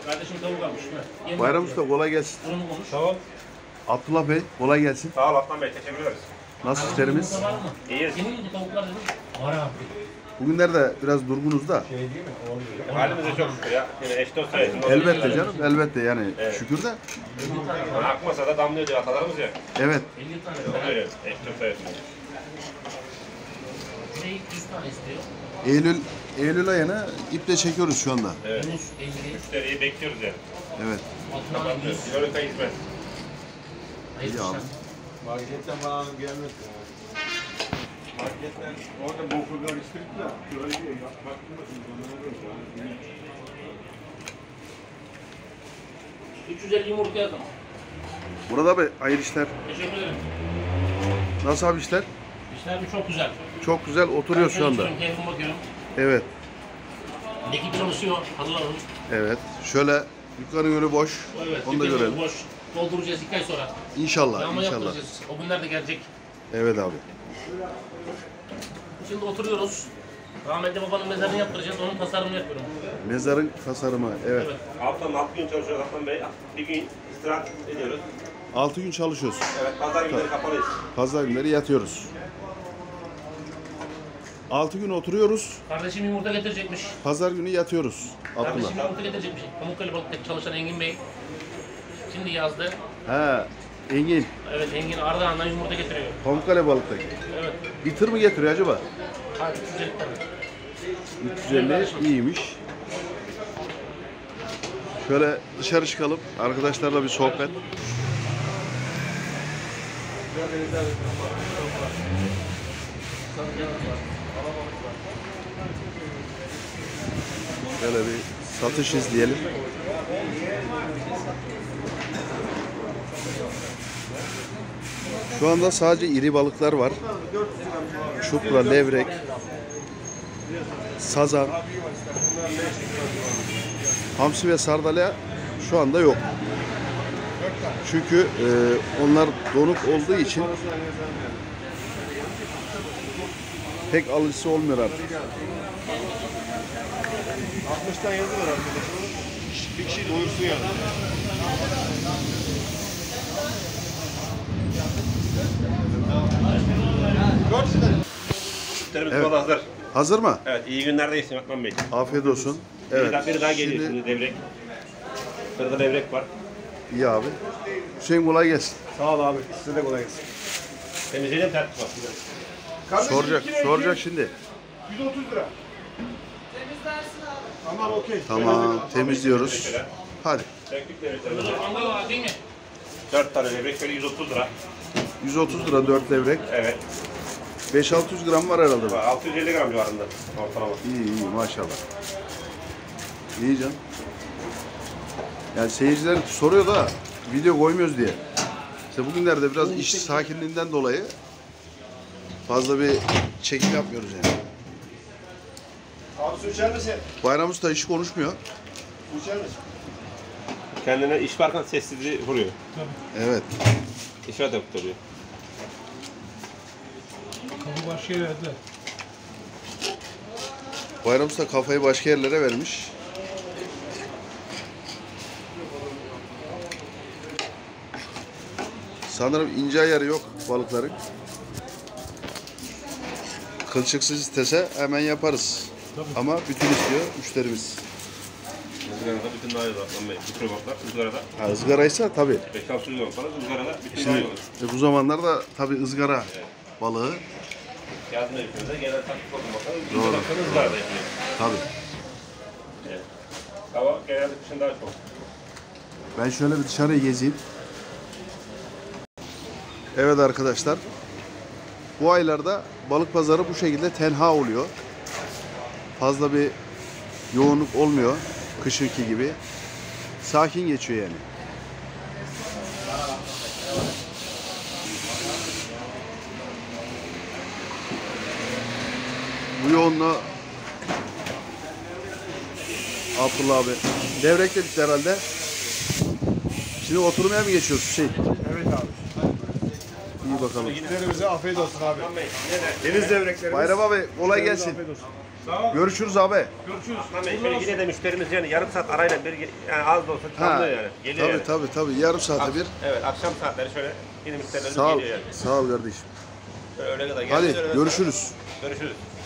Kardeşim tavuk almış. Bayram Usta kolay gelsin. Durumu konuş. Tamam. Abdullah Bey kolay gelsin. Sağ ol Aslan Bey, teşekkür ederiz. Nasıl işlerimiz? Var mı? İyiyiz. Senin gibi tavuklar dedim. Var abi. Bugünlerde biraz durgunuz da. Şey değil mi? Halimize çok şükür ya. Yine eş dost sayesinde. Elbette canım, elbette yani şükür de. Akmasa da damlıyor diyor atalarımız ya. Evet. 50 tane. Öyle, eş dost sayesinde. Şey 100 tane istiyor. Eylül ayına iple çekiyoruz şu anda. Evet. Yunus 50. Müşteriyi bekliyoruz yani. Evet. Altına 100. Yörük ayı hizmet. Hayır, İyi abi. Marketten bana gelmez ya. Marketten orada bofurlar istedik de şöyle diyor ya. Baktım da şimdi bana oluyor. 350 yumurta yazdım. Burada abi hayır işler. Teşekkür ederim. Nasıl abi işler? İşler çok güzel. Çok güzel oturuyor şu anda. Telefon bakıyorum. Evet. Ekip çalışıyor. Hazırlanın. Evet. Şöyle yukarı yönü boş. Evet. Onu da dükkanı görelim. Boş. Dolduracağız 2 ay sonra. İnşallah, Yağma inşallah. yaptıracağız. O günler de gelecek. Evet abi. Şimdi oturuyoruz. Rahmetli babanın mezarını yaptıracağız. Onun tasarımını yapıyorum. Mezarın tasarımı. Evet. Evet. Haftanın 6 gün çalışıyoruz Aslan Bey. Bir gün istirahat ediyoruz. 6 gün çalışıyoruz. Evet, pazar günleri kapalıyız. Pazar günleri yatıyoruz. 6 gün oturuyoruz. Kardeşim yumurta getirecekmiş. Pazar günü yatıyoruz. Kardeşim Abdullah. yumurta getirecekmiş. Pamukkale Balık'taki çalışan Engin Bey. Şimdi yazdı. He. Engin. Evet, Engin Ardahan'dan yumurta getiriyor. Pamukkale balıktaki. Evet. Bir tır mı getiriyor acaba? Hadi 350 tane. 350 iyiymiş. Şöyle dışarı çıkalım. Arkadaşlarla bir sohbet. Şöyle bir satış izleyelim. Şu anda sadece iri balıklar var. Çupra, levrek, sazan, hamsi ve sardalya şu anda yok. Çünkü onlar donuk olduğu için pek alıcısı olmuyor artık. 60'tan yazı var arkadaşlar. Bir kişi doyursun yani. Müşterimiz Evet. evet. Hazır. Hazır mı? Evet, iyi günlerdeyiz Aslan Bey. Afiyet olsun. Evet. Bir daha geliyor Şimdi şimdi devrek. Sırada devrek var. iyi abi. Hüseyin kolay gelsin. Sağ ol abi. Size de kolay gelsin. Temizleyelim tertip var. Soracak şimdi. 130 lira. Tamam okey. Tamam, temizliyoruz. Hadi. Teknik devrekler. Burada mangal var değil mi? 4 tane devrek böyle 130 lira. 130 lira 4 levrek. Evet. 5-600 gram var herhalde. 650 gram civarında ortalama. İyi maşallah. İyi canım. Yani seyirciler soruyor da video koymuyoruz diye. İşte bugünlerde biraz iş sakinliğinden dolayı fazla bir çekim yapmıyoruz yani. Abi su içer misin? Bayram Usta hiç konuşmuyor. Su içer misin? Kendine iş varken sessizliği vuruyor. Evet. İşe de tutuyor. Kapı başka yere verdiler. Bayram Usta kafayı başka yerlere vermiş. Sanırım ince ayarı yok balıkların. Kılçıksız istese hemen yaparız. Tabii. Ama bütün istiyor müşterimiz. Izgarada bütün daha iyi olur. Bütün balıklar ızgarada. Ha, ızgaraysa tabii. 5-600 gram falan ızgarada bütün daha iyi olur. Bu zamanlarda tabii ızgara balığı. Yazın hepimize genel taktik oldu bakalım. Doğru. Doğru. Izgarada yapıyor. Tabii. Evet. Hava genelde kışın daha çok. Ben şöyle bir dışarıya gezeyim. Evet arkadaşlar. Bu aylarda balık pazarı bu şekilde tenha oluyor. Fazla bir yoğunluk olmuyor. Kışınki gibi. Sakin geçiyor yani. Bu yoğunluğu Abdullah abi. Devrek de bitti herhalde. Şimdi oturmaya mı geçiyoruz Hüseyin? Evet abi. İyi bakalım. Müşterimize afiyet olsun abi. Deniz devreklerimiz. Bayram abi kolay Müşterimize gelsin. afiyet olsun. Sağ ol. Görüşürüz abi. Görüşürüz. Ama şöyle yine de müşterimiz yani yarım saat arayla bir yani az da olsa çalıyor yani. Geliyor yani. Tabii. Yarım saate bir. Evet akşam saatleri şöyle yine müşterilerimiz Sağ ol. geliyor yani. Sağ ol kardeşim. Öyle kadar Hadi geliyor, öyle görüşürüz. Görüşürüz.